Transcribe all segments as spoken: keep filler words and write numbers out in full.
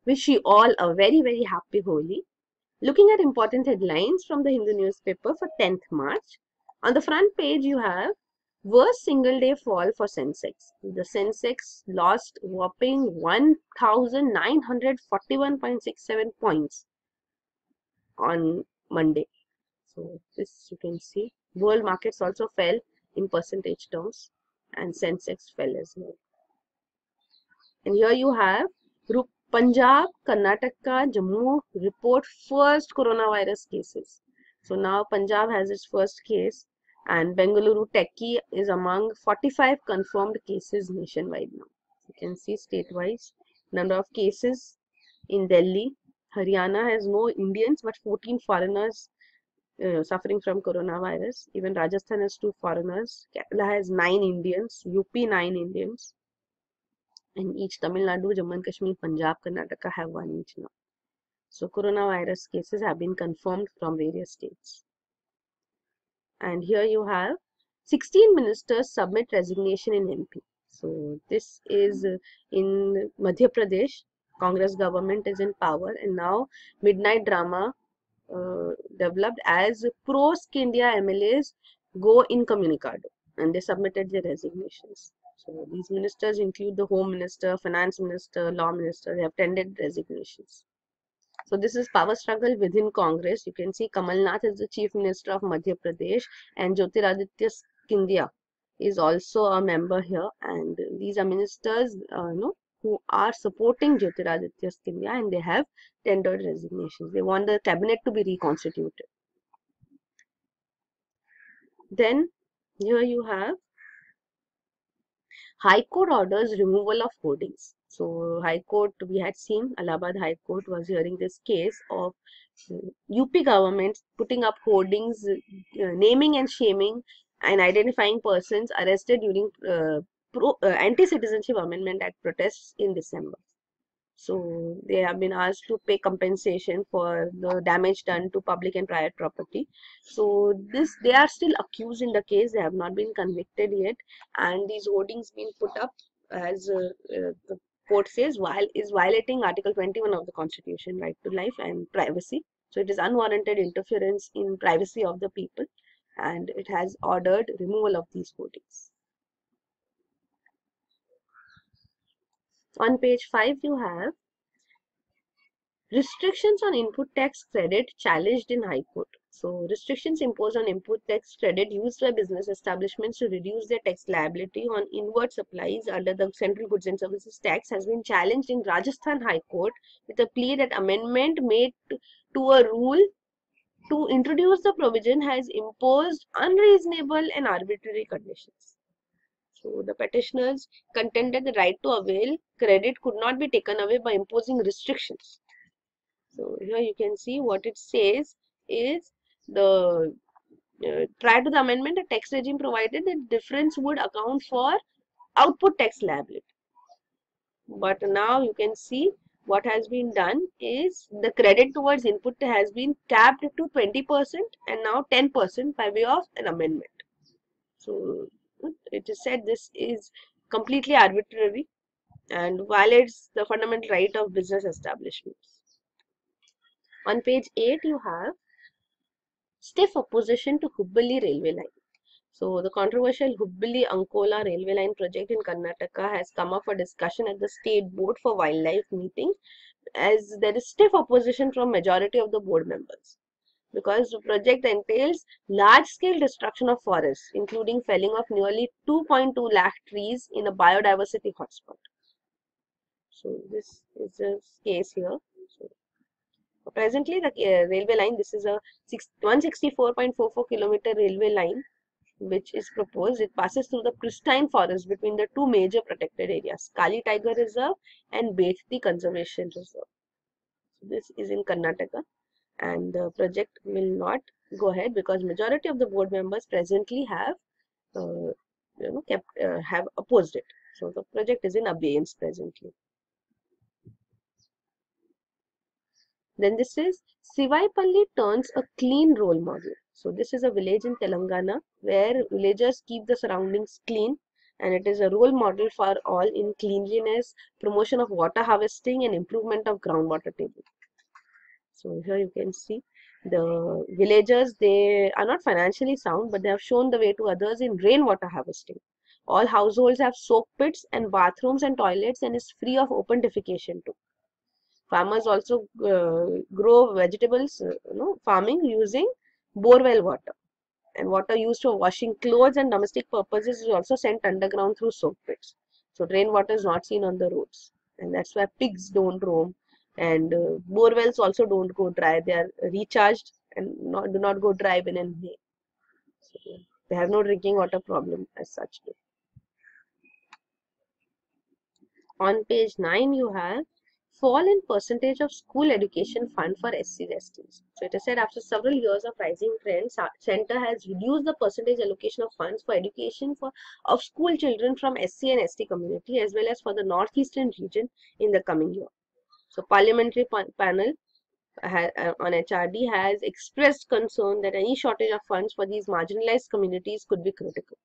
Wish you all a very very happy Holi. Looking at important headlines from the Hindu newspaper for tenth March. On the front page you have worst single day fall for Sensex. The Sensex lost whopping one thousand nine hundred forty-one point six seven points on Monday. So this you can see. World markets also fell in percentage terms and Sensex fell as well. And here you have Punjab, Karnataka, Jammu report first coronavirus cases. So now Punjab has its first case and Bengaluru Techie is among forty-five confirmed cases nationwide now. You can see state-wise number of cases in Delhi. Haryana has no Indians but fourteen foreigners uh, suffering from coronavirus. Even Rajasthan has two foreigners. Kerala has nine Indians. U P nine Indians. And each Tamil Nadu, Jammu and Kashmir, Punjab, Karnataka have one each now. So coronavirus cases have been confirmed from various states. And here you have sixteen ministers submit resignation in M P. So this is in Madhya Pradesh. Congress government is in power and now midnight drama uh, developed as pro-Skindia M L As go incommunicado and they submitted their resignations. So these ministers include the Home Minister, Finance Minister, Law Minister. They have tendered resignations. So this is power struggle within Congress. You can see Kamal Nath is the Chief Minister of Madhya Pradesh and Jyotiraditya Scindia is also a member here. And these are ministers uh, you know, who are supporting Jyotiraditya Scindia and they have tendered resignations. They want the cabinet to be reconstituted. Then here you have High Court orders removal of hoardings. So High Court, we had seen Allahabad High Court was hearing this case of U P government putting up hoardings, uh, naming and shaming and identifying persons arrested during uh, pro, uh, Anti-Citizenship Amendment Act protests in December. So they have been asked to pay compensation for the damage done to public and private property. So this they are still accused in the case. They have not been convicted yet, and these hoardings being put up as uh, uh, the court says while is violating Article twenty-one of the Constitution, right to life and privacy. So it is unwarranted interference in privacy of the people, and it has ordered removal of these hoardings. On page five, you have restrictions on input tax credit challenged in High Court. So, restrictions imposed on input tax credit used by business establishments to reduce their tax liability on inward supplies under the Central Goods and Services Tax has been challenged in Rajasthan High Court with a plea that amendment made to a rule to introduce the provision has imposed unreasonable and arbitrary conditions. So, the petitioners contended the right to avail credit could not be taken away by imposing restrictions. So, here you can see what it says is the uh, prior to the amendment, the tax regime provided that difference would account for output tax liability. But now you can see what has been done is the credit towards input has been capped to twenty percent and now ten percent by way of an amendment. So, it is said this is completely arbitrary and violates the fundamental right of business establishments. On page eight, you have stiff opposition to Hubballi railway line. So, the controversial Hubballi-Ankola railway line project in Karnataka has come up for discussion at the State Board for Wildlife meeting as there is stiff opposition from majority of the board members because the project entails large-scale destruction of forests, including felling of nearly two point two lakh trees in a biodiversity hotspot. So, this is the case here. So, presently, the uh, railway line, this is a one hundred sixty-four point four four kilometer railway line which is proposed. It passes through the pristine forest between the two major protected areas, Kali Tiger Reserve and Bethti Conservation Reserve. So, this is in Karnataka and the project will not go ahead because majority of the board members presently have uh, you know, kept, uh, have opposed it. So, the project is in abeyance presently. Then this is Sivaipalli turns a clean role model. So this is a village in Telangana where villagers keep the surroundings clean and it is a role model for all in cleanliness, promotion of water harvesting, and improvement of groundwater table. So here you can see the villagers, they are not financially sound, but they have shown the way to others in rainwater harvesting. All households have soak pits and bathrooms and toilets, and is free of open defecation too. Farmers also uh, grow vegetables, uh, you know, farming using borewell water. And water used for washing clothes and domestic purposes is also sent underground through soak pits. So rainwater is not seen on the roads, and that's why pigs don't roam, and uh, bore wells also don't go dry. They are recharged and not, do not go dry when in May. So they have no drinking water problem as such. On page nine, you have fall in percentage of school education fund for S Cs S Ts. So it is said after several years of rising trends, Center has reduced the percentage allocation of funds for education for of school children from S C and S T community as well as for the northeastern region in the coming year. So parliamentary pa panel ha on H R D has expressed concern that any shortage of funds for these marginalized communities could be critical.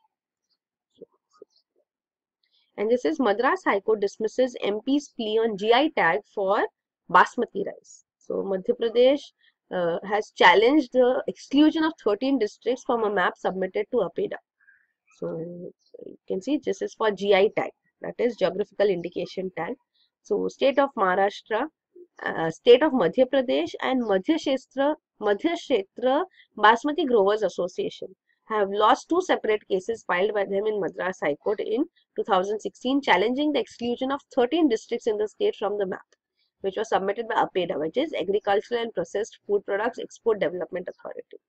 And this is Madras High Court dismisses M P's plea on G I tag for basmati rice. So Madhya Pradesh uh, has challenged the exclusion of thirteen districts from a map submitted to APEDA. So you can see this is for G I tag, that is geographical indication tag. So state of Maharashtra, uh, state of Madhya Pradesh and Madhya Kshetra, Madhya Kshetra Basmati Growers Association have lost two separate cases filed by them in Madras High Court in two thousand sixteen, challenging the exclusion of thirteen districts in the state from the map, which was submitted by APEDA, which is Agricultural and Processed Food Products Export Development Authority.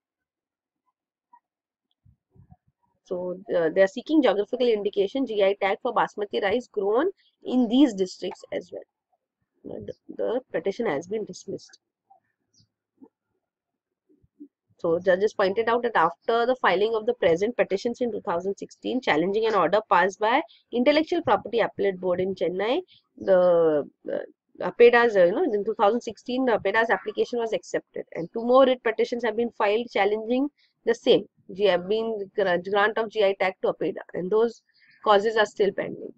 So uh, they are seeking geographical indication G I tag for basmati rice grown in these districts as well. The, the petition has been dismissed. So judges pointed out that after the filing of the present petitions in two thousand sixteen, challenging an order passed by Intellectual Property Appellate Board in Chennai, the, the APEDA's, you know, in two thousand sixteen, the APEDA's application was accepted, and two more writ petitions have been filed challenging the same. G have been grant of G I tag to APEDA, and those causes are still pending.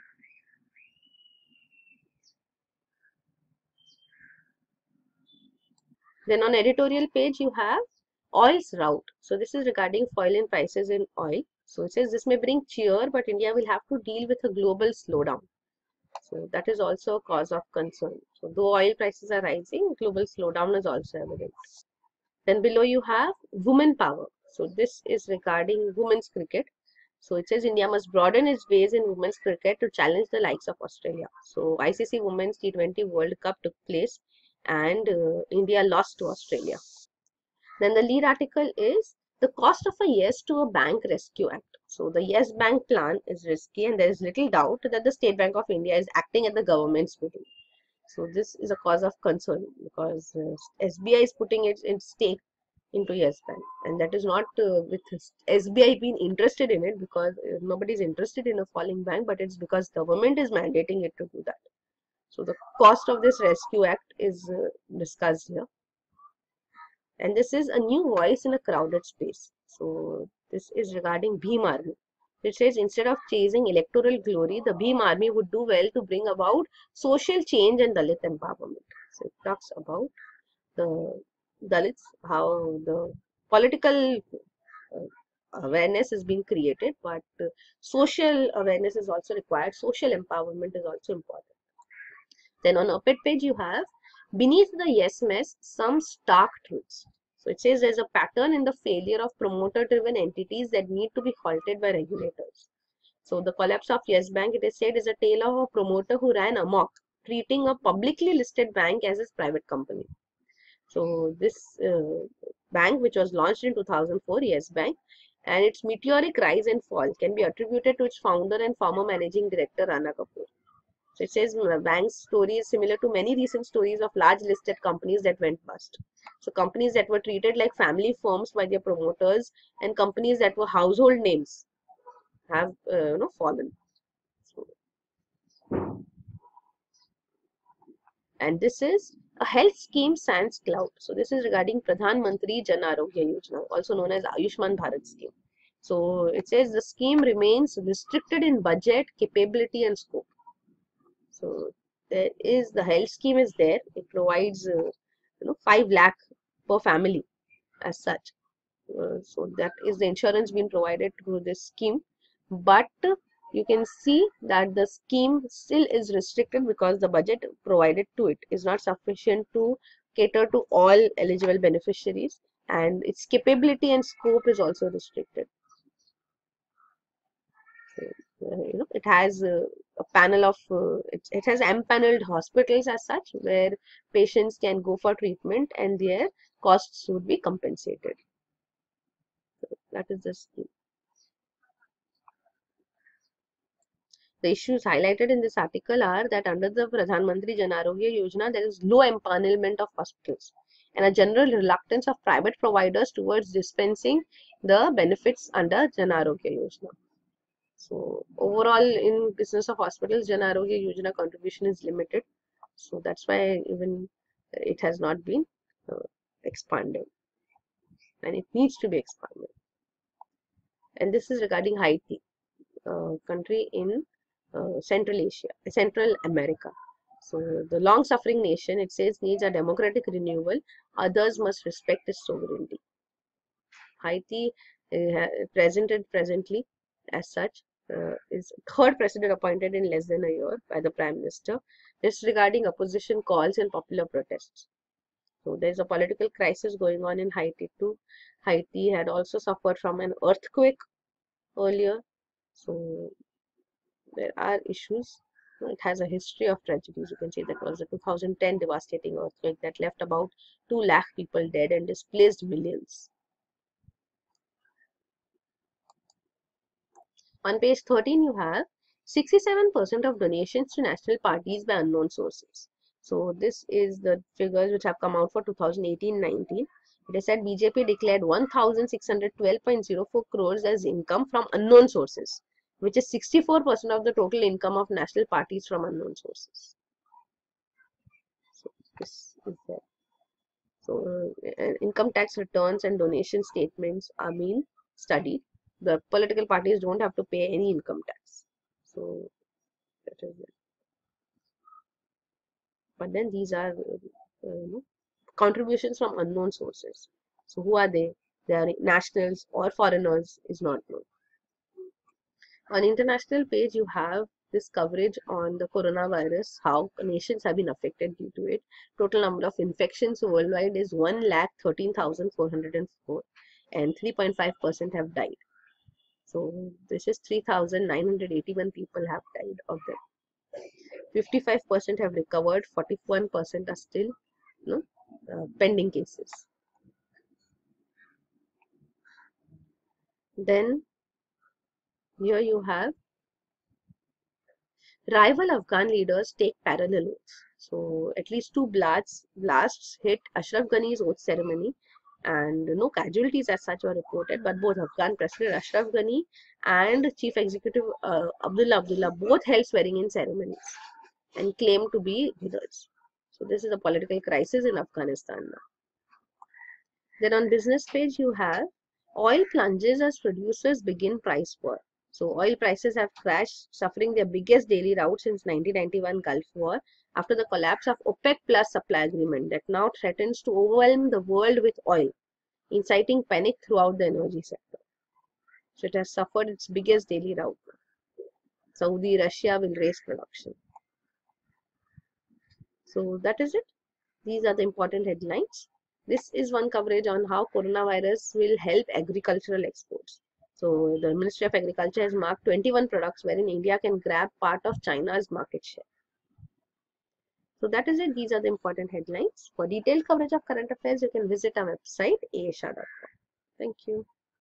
Then on editorial page, you have oil's rout. So this is regarding fall in prices in oil. So it says this may bring cheer, but India will have to deal with a global slowdown. So that is also a cause of concern. So though oil prices are rising, global slowdown is also evident. Then below you have women power. So this is regarding women's cricket. So it says India must broaden its base in women's cricket to challenge the likes of Australia. So I C C Women's T twenty World Cup took place and uh, India lost to Australia. Then the lead article is the cost of a yes to a bank rescue act. So the yes bank plan is risky and there is little doubt that the State Bank of India is acting at the government's bidding. So this is a cause of concern because uh, S B I is putting its, its stake into Yes Bank, and that is not uh, with S B I being interested in it because uh, nobody is interested in a falling bank, but it's because government is mandating it to do that. So the cost of this rescue act is uh, discussed here. And this is a new voice in a crowded space. So this is regarding Bhim Army. It says instead of chasing electoral glory, the Bhim Army would do well to bring about social change and Dalit empowerment. So it talks about the Dalits, how the political uh, awareness is being created, but uh, social awareness is also required. Social empowerment is also important. Then on op-ed page you have beneath the yes mess some stark truths. So it says there's a pattern in the failure of promoter-driven entities that need to be halted by regulators. So the collapse of Yes Bank, it is said, is a tale of a promoter who ran amok, treating a publicly listed bank as his private company. So this uh, bank, which was launched in two thousand four, Yes Bank, and its meteoric rise and fall can be attributed to its founder and former managing director Rana Kapoor. So it says bank's story is similar to many recent stories of large listed companies that went bust. So companies that were treated like family firms by their promoters and companies that were household names have uh, you know fallen. So, and this is a health scheme sans cloud. So this is regarding Pradhan Mantri Jan Arogya Yojana, also known as Ayushman Bharat scheme. So it says the scheme remains restricted in budget, capability and scope. So there is the health scheme is there. It provides uh, you know five lakh per family as such. Uh, so that is the insurance being provided through this scheme. But uh, you can see that the scheme still is restricted because the budget provided to it is not sufficient to cater to all eligible beneficiaries, and its capability and scope is also restricted. So, uh, you know, it has uh, a panel of uh, it, it has empaneled hospitals as such, where patients can go for treatment and their costs would be compensated. So that is the scheme. The issues highlighted in this article are that under the Pradhan Mantri Jan Arogya Yojana, there is low empanelment of hospitals and a general reluctance of private providers towards dispensing the benefits under Jan Arogya Yojana. So overall, in business of hospitals, Jan Arogya Yojana contribution is limited. So that's why even it has not been uh, expanded, and it needs to be expanded. And this is regarding Haiti, uh, country in uh, Central Asia, Central America. So the long-suffering nation, it says, needs a democratic renewal. Others must respect its sovereignty. Haiti, uh, presented presently as such, uh, is third president appointed in less than a year by the Prime Minister. This regarding opposition calls and popular protests. So there is a political crisis going on in Haiti too. Haiti had also suffered from an earthquake earlier. So there are issues. It has a history of tragedies. You can say that was the two thousand ten devastating earthquake that left about two lakh people dead and displaced millions. On page thirteen, you have sixty-seven percent of donations to national parties by unknown sources. So this is the figures which have come out for two thousand eighteen nineteen. It is said B J P declared one thousand six hundred twelve point zero four crores as income from unknown sources, which is sixty-four percent of the total income of national parties from unknown sources. So this is there. So uh, income tax returns and donation statements are being studied. The political parties don't have to pay any income tax. So that is it. But then these are uh, you know, contributions from unknown sources. So who are they? They are nationals or foreigners is not known. On international page, you have this coverage on the coronavirus, how nations have been affected due to it. Total number of infections worldwide is one lakh thirteen thousand four hundred four and three point five percent have died. So this is three thousand nine hundred eighty-one people have died of them. fifty-five percent have recovered, forty-one percent are still you know, uh, pending cases. Then here you have rival Afghan leaders take parallel oaths. So at least two blasts, blasts hit Ashraf Ghani's oath ceremony, and no casualties as such were reported, but both Afghan President Ashraf Ghani and Chief Executive uh, Abdullah Abdullah both held swearing-in ceremonies and claimed to be leaders. So this is a political crisis in Afghanistan now. Then on business page you have oil plunges as producers begin price war. So oil prices have crashed, suffering their biggest daily rout since nineteen ninety-one Gulf War after the collapse of OPEC plus supply agreement that now threatens to overwhelm the world with oil, inciting panic throughout the energy sector. So it has suffered its biggest daily rout. Saudi, Russia will raise production. So that is it. These are the important headlines. This is one coverage on how coronavirus will help agricultural exports. So the Ministry of Agriculture has marked twenty-one products wherein India can grab part of China's market share. So that is it. These are the important headlines. For detailed coverage of current affairs, you can visit our website a s h a dot com. Thank you.